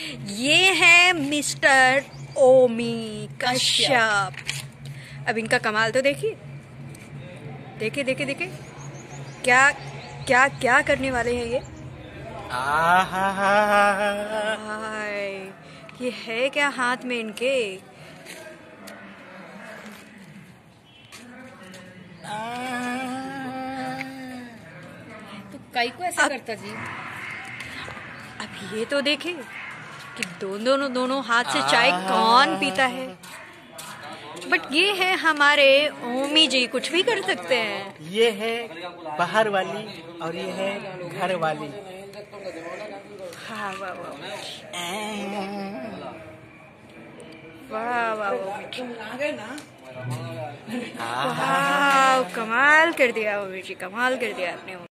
ये है मिस्टर ओमी कश्यप। अब इनका कमाल तो देखिए, देखिए देखिए देखिए क्या क्या क्या करने वाले हैं ये। हाय, ये है क्या हाथ में इनके? तो कई को ऐसा करता जी। अब ये तो देखे कि दोनों हाथ से चाय कौन पीता है। बट ये है हमारे ओमी जी, कुछ भी कर सकते हैं। ये है बाहर वाली और ये है घर वाली। हाँ, वाह वाह वाह वाह वाह, कमाल कर दिया ओमी जी, कमाल कर दिया आपने।